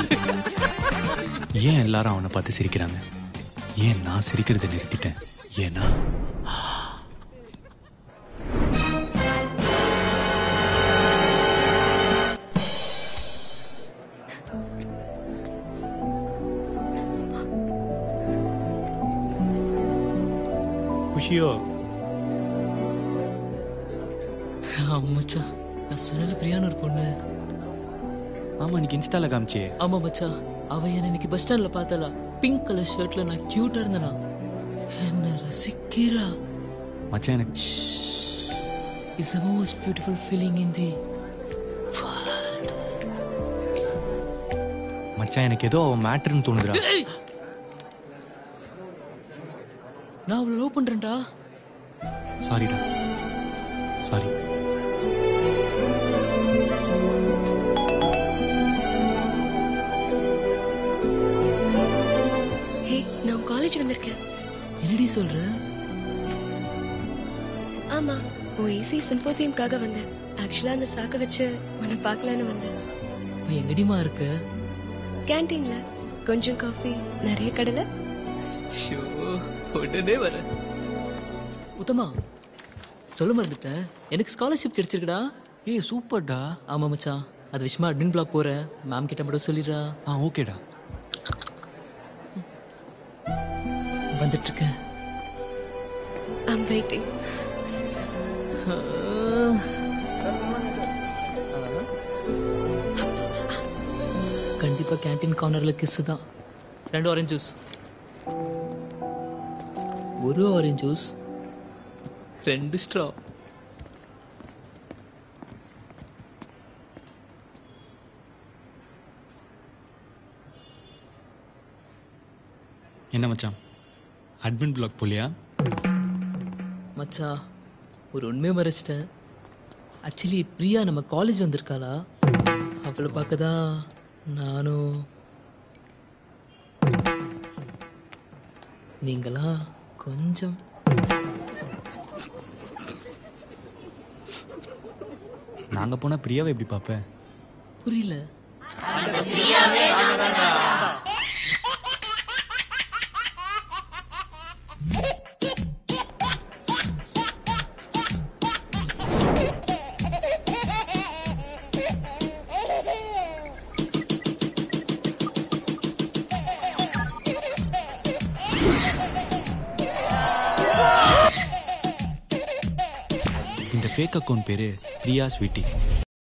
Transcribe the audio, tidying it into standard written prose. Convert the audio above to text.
ஏன் எல்லாரும் அவனை பார்த்து சிரிக்கிறாங்க? ஏன் நான் சிரிக்கிறத நிறுத்திட்டேன்? ஏன்னா குஷியோ மச்சான், நான் சொன்னல பிரியான்னு ஒரு பொண்ணு. ஆமா, இன்னைக்கு இன்ஸ்டால காமிச்சே. ஆமா மச்சான், அவ என்ன இன்னைக்கு பஸ் ஸ்டாண்ட்ல பார்த்தாளா? பிங்க் கலர் ஷர்ட்ல நான் கியூட்டா இருந்தேனா, என்ன ரசிக்கிறா மச்சான். எனக்கு is the most beautiful feeling in the world. மச்சான், எனக்கு ஏதோ அவன் மேட்டர்னு தோணுதுடா. நான் அவளை லவ் பண்றேன்டா. சாரிடா, சாரி. நான் காலேஜ் வந்திருக்கேன். என்னடி சொல்ற? ஆமா, ஓஏசி சிம்போசியம்காக வந்தேன். ஆக்சுவலா அந்த சாக்க வச்சு உன்னை பார்க்கலான்னு வந்தேன். நீ எங்கடிமா இருக்க? கேன்டீன்ல கொஞ்சம் காஃபி, நிறைய கடலை. ஷோ, உடனே வர. உத்தமா, சொல்ல மறந்துட்டேன், எனக்கு ஸ்காலர்ஷிப் கிடைச்சிருக்குடா. ஏய் சூப்பர்டா. ஆமா மச்சான், அது விஷயமா அட்மின் பிளாக் போறேன். மேம் கிட்ட மட்டும் சொல்லிடுறா. ஓகேடா. வந்துட்டு இருக்கேன். I'm waiting. கண்டிப்பா கேண்டீன் கார்னர்ல கிஸ் தான். 2 orange juice, 1 orange juice, 2 straw. என்ன மச்சான், அட்மின் பிளாக் போலியா? மச்சா, ஒரு உண்மையை மறைச்சிட்டேன். ஆக்சுவலி பிரியா நம்ம காலேஜ் வந்திருக்காளா, அவளை பார்க்க தான் நானும். நீங்களா கொஞ்சம் நாங்க போனா பிரியாவை எப்படி பார்ப்ப? புரியல. இந்த ஃபேக் அக்கௌண்ட் பேரு பிரியா ஸ்வீட்டி.